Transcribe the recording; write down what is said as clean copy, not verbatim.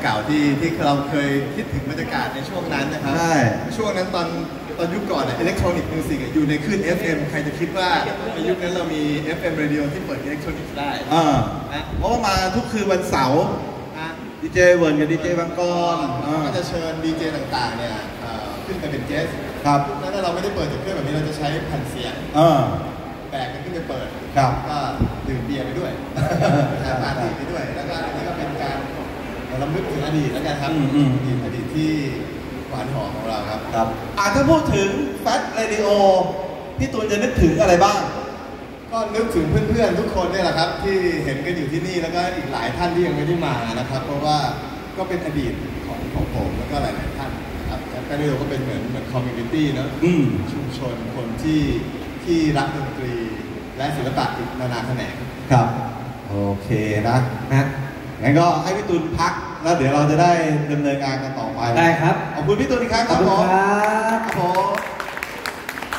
เก่าที่เราเคยคิดถึงบรรยากาศในช่วงนั้นนะครับช่วงนั้นตอนยุคก่อนอิเล็กทรอนิกส์มิวสิกอยู่ในคลื่น FM ใครจะคิดว่าในยุคนั้นเรามี FM Radio ที่เปิดอิเล็กทรอนิกส์ได้เพราะว่ามาทุกคืนวันเสาร์ดีเจเวิร์นกับดีเจบางกรก็จะเชิญดีเจต่างๆเนี่ยขึ้นไปเป็นเกสครับแล้วเราไม่ได้เปิดจากเครื่องแบบนี้เราจะใช้แผ่นเสียงแบกกันขึ้นไปเปิดก็ดื่มเบียร์ไปด้วยปาร์ตี้ไปด้วยแล้วก็อันนี้ก็เป็นการรำลึกถึงอดีตแล้วกันครับอดีตที่หวานหอมของเราครับถ้าพูดถึงแฟตเรดิโอพี่ตูนจะนึกถึงอะไรบ้างก็นึกถึงเพื่อนๆทุกคนเนี่ยแหละครับที่เห็นกันอยู่ที่นี่แล้วก็อีกหลายท่านที่ยังไม่ได้มานะครับเพราะว่าก็เป็นอดีตของผมแล้วก็หลายๆท่านครับแฟตเรดิโอก็เป็นเหมือนคอมมูนิตี้นะชุมชนคนที่รักดนตรีและศิลปะอีกนานาแขนงครับโอเคนะงั้นก็ให้พี่ตูนพักแล้วเดี๋ยวเราจะได้ดำเนินการกันต่อไปได้ครับขอบคุณพี่ตูนอีกครั้งครับผม